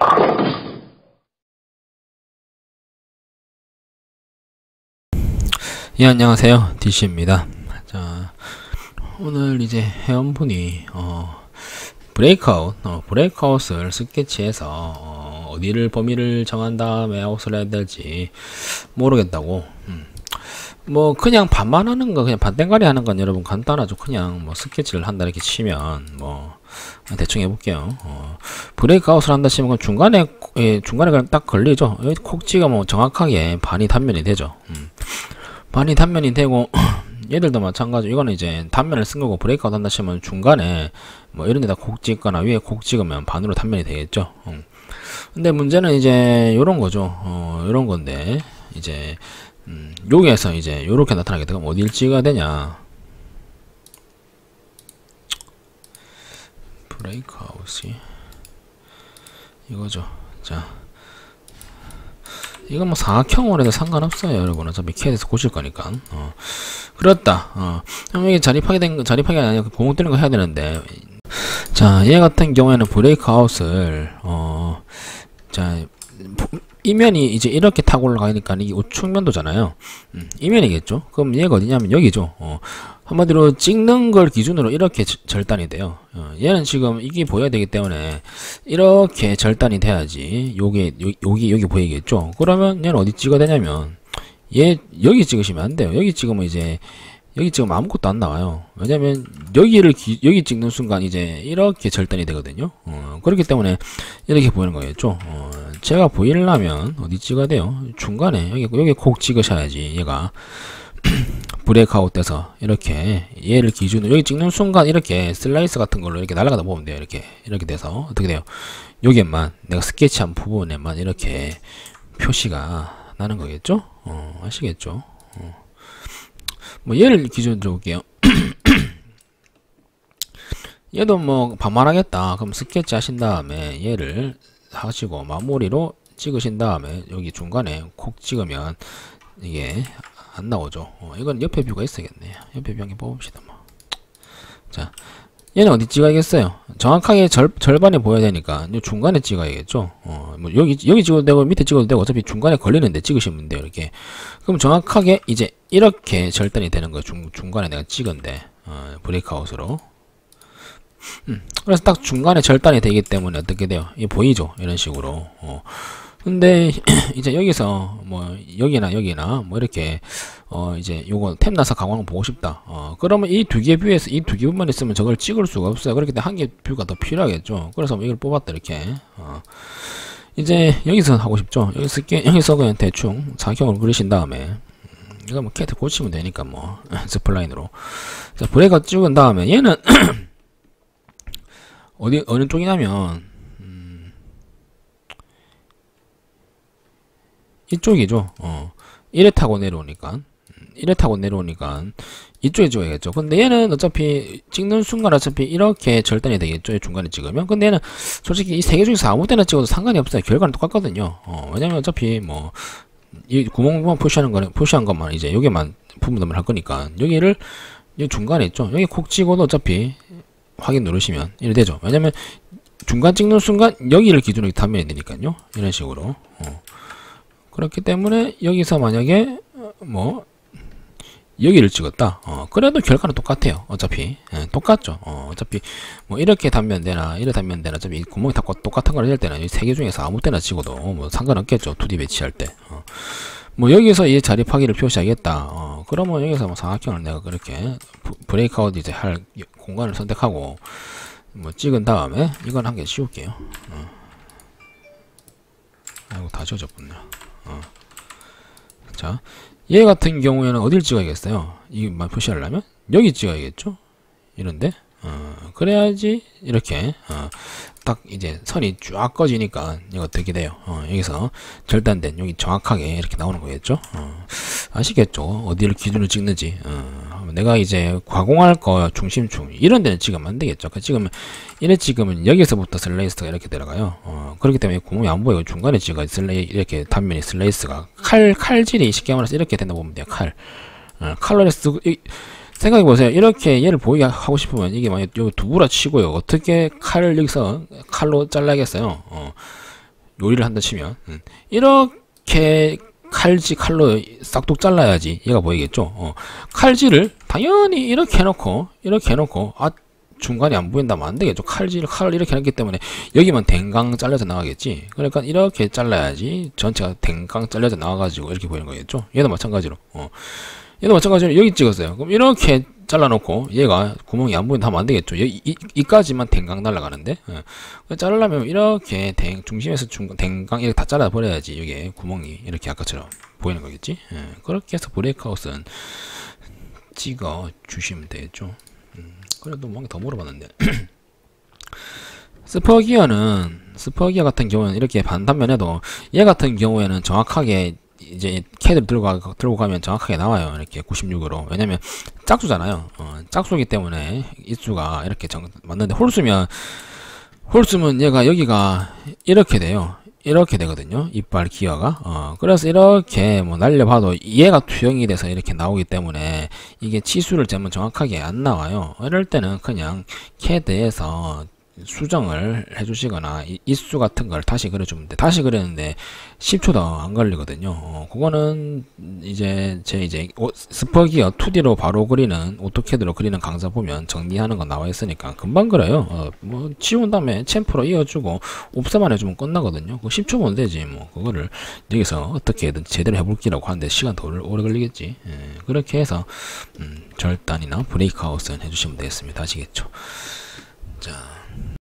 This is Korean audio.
예, 안녕하세요. DC입니다. 자, 오늘 이제 회원분이, 브레이크아웃을 스케치해서, 어디를 범위를 정한 다음에 아웃을 해야 될지 모르겠다고. 뭐, 그냥 반만 하는 거, 그냥 반땡가리 하는 건 여러분 간단하죠. 그냥 뭐, 스케치를 한다 이렇게 치면, 뭐, 대충 해볼게요. 브레이크아웃을 한다 치면 중간에 그냥 딱 걸리죠. 여기 콕 찍으면 정확하게 반이 단면이 되죠. 반이 단면이 되고 얘들도 마찬가지. 이거는 이제 단면을 쓴 거고, 브레이크아웃 한다 치면 중간에 뭐 이런 데다 콕 찍거나 위에 콕 찍으면 반으로 단면이 되겠죠. 근데 문제는 이제 요런 거죠. 요런 건데 이제 여기에서 이제 요렇게 나타나게 되면 어딜 찍어야 되냐. 브레이크아웃이 이거죠. 자, 이건 뭐 사각형으로 해도 상관없어요. 여러분 어차피 CAD에서 고칠 거니까. 그렇다. 그럼 이게 자립하기 아니라 구멍 뚫는 거 해야 되는데, 자, 얘 같은 경우에는 브레이크아웃을 자, 이면이 이제 이렇게 타고 올라가니까 이게 우측면도잖아요. 이면이겠죠. 그럼 얘가 어디냐면 여기죠. 한마디로 찍는 걸 기준으로 이렇게 절단이 돼요. 얘는 지금 이게 보여야 되기 때문에 이렇게 절단이 돼야지 여기 보이겠죠. 그러면 얘는 어디 찍어야 되냐면 얘 여기 찍으시면 안 돼요. 여기 찍으면 이제 여기 찍으면 아무것도 안 나와요. 왜냐면 여기 찍는 순간 이제 이렇게 절단이 되거든요. 그렇기 때문에 이렇게 보이는 거겠죠. 제가 보이려면 어디 찍어야 돼요? 중간에 여기 콕 찍으셔야지 얘가 브레이크아웃 돼서 이렇게 얘를 기준으로 여기 찍는 순간 이렇게 슬라이스 같은 걸로 이렇게 날아가다 보면 돼요. 이렇게 돼서 어떻게 돼요? 여기에만 내가 스케치한 부분에만 이렇게 표시가 나는 거겠죠? 아시겠죠? 뭐 얘를 기준으로 볼게요. 얘도 뭐 반만하겠다. 그럼 스케치 하신 다음에 얘를 하시고 마무리로 찍으신 다음에 여기 중간에 콕 찍으면 이게 안 나오죠. 이건 옆에 뷰가 있어야겠네요. 옆에 뷰 한개 뽑읍시다. 뭐. 자, 얘는 어디 찍어야겠어요? 정확하게 절반에 보여야 되니까 중간에 찍어야겠죠. 뭐 여기 찍어도 되고 밑에 찍어도 되고 어차피 중간에 걸리는데 찍으시면 돼요. 이렇게. 그럼 정확하게 이제 이렇게 절단이 되는 거예요. 중간에 내가 찍은데 브레이크아웃으로. 그래서 딱 중간에 절단이 되기 때문에 어떻게 돼요? 이게 보이죠? 이런 식으로. 근데 이제 여기서 뭐 여기나 뭐 이렇게 이제 요거 탭 나서 강화는 보고 싶다. 그러면 이 두 개 뷰에서 이 두 개 뷰만 있으면 저걸 찍을 수가 없어요. 그렇기 때문에 한 개 뷰가 더 필요하겠죠. 그래서 이걸 뽑았다 이렇게. 이제 여기서 하고 싶죠. 여기서 그냥 대충 사각형을 그리신 다음에 이거 뭐 CAD 고치면 되니까 뭐 스플라인으로. 자, 브레이크아웃 찍은 다음에 얘는 어느 쪽이냐면 이쪽이죠. 이래 타고 내려오니까 이쪽에 찍어야겠죠. 근데 얘는 어차피 찍는 순간 어차피 이렇게 절단이 되겠죠. 중간에 찍으면. 근데 얘는 솔직히 이 세 개 중에서 아무 때나 찍어도 상관이 없어요. 결과는 똑같거든요. 왜냐면 어차피 뭐 이 구멍만 표시한 것만 이제 여기만 부분만 할 거니까 여기를 여기 중간에 있죠. 여기 콕 찍어도 어차피 확인 누르시면 이래 되죠. 왜냐면 중간 찍는 순간 여기를 기준으로 단면이 되니까요. 이런 식으로. 그렇기 때문에 여기서 만약에 뭐 여기를 찍었다. 그래도 결과는 똑같아요. 어차피 똑같죠. 어차피 뭐 이렇게 단면 되나 이렇게 단면 되나 어차피 이 구멍이 다 똑같은 걸 할 때는 이 세 개 중에서 아무 때나 찍어도 뭐 상관없겠죠. 2D 배치할 때. 뭐 여기서 이 자립하기를 표시하겠다. 그러면 여기서 뭐 사각형을 내가 그렇게 브레이크아웃 이제 할 공간을 선택하고 뭐 찍은 다음에 이건 한 개 씌울게요. 아이고 다 지워졌군요. 자, 얘 같은 경우에는 어딜 찍어야겠어요? 이만 표시하려면 여기 찍어야겠죠? 이런데 그래야지 이렇게 딱 이제 선이 쫙 꺼지니까 이거 어떻게 돼요? 여기서 절단된 여기 정확하게 이렇게 나오는 거겠죠? 아시겠죠? 어디를 기준으로 찍는지. 내가 이제 가공할 거 중심축 이런 데는 찍으면 안 되겠죠. 이래 찍으면 여기서부터 슬레이스가 이렇게 들어가요. 그렇기 때문에 구멍이 안 보이고 중간에 찍어 이렇게 단면이 슬레이스가 칼질이 쉽게 말해서 이렇게 된다 보면 돼요. 칼로 해서 생각해보세요. 이렇게 얘를 보이게 하고 싶으면 이게 만약 여기 두부라 치고요. 어떻게 칼을 여기서 칼로 잘라야겠어요? 요리를 한다 치면 이렇게 칼로 싹둑 잘라야지 얘가 보이겠죠. 칼질을 당연히 이렇게 해놓고 중간이 안 보인다면 안 되겠죠. 칼을 이렇게 해놨기 때문에 여기만 댕강 잘려서 나가겠지. 그러니까 이렇게 잘라야지 전체가 댕강 잘려서 나와가지고 이렇게 보이는 거겠죠. 얘도 마찬가지로 여기 찍었어요. 그럼 이렇게 잘라놓고 얘가 구멍이 안 보인다 하면 안 되겠죠. 이까지만 댕강 날아가는데 자르려면 이렇게 중심에서 댕강 이렇게 다 잘라 버려야지 여기 구멍이 이렇게 아까처럼 보이는 거겠지. 그렇게 해서 브레이크아웃은 찍어 주시면 되겠죠. 그래도 뭔가 더 물어봤는데 스퍼기어 같은 경우는 이렇게 반단면에도 얘 같은 경우에는 정확하게 이제 캐드를 들고 가면 정확하게 나와요. 이렇게 96으로. 왜냐면 짝수잖아요. 짝수기 때문에 입수가 이렇게 맞는데 홀수면 얘가 여기가 이렇게 돼요. 이렇게 되거든요. 이빨 기어가. 그래서 이렇게 뭐 날려봐도 얘가 투영이 돼서 이렇게 나오기 때문에 이게 치수를 재면 정확하게 안 나와요. 이럴 때는 그냥 캐드에서 수정을 해주시거나 이수 같은 걸 다시 그려주면 돼. 다시 그렸는데 10초도 안 걸리거든요. 그거는 이제 스퍼기어 2D로 바로 그리는 오토캐드로 그리는 강사 보면 정리하는 거 나와 있으니까 금방 그려요. 뭐 지운 다음에 챔프로 이어주고 옵사만 해주면 끝나거든요. 10초 보면 되지. 뭐 그거를 여기서 어떻게든 제대로 해볼기라고 하는데 시간 더 오래 걸리겠지. 그렇게 해서 절단이나 브레이크아웃은 해주시면 되겠습니다. 아시겠죠? 자.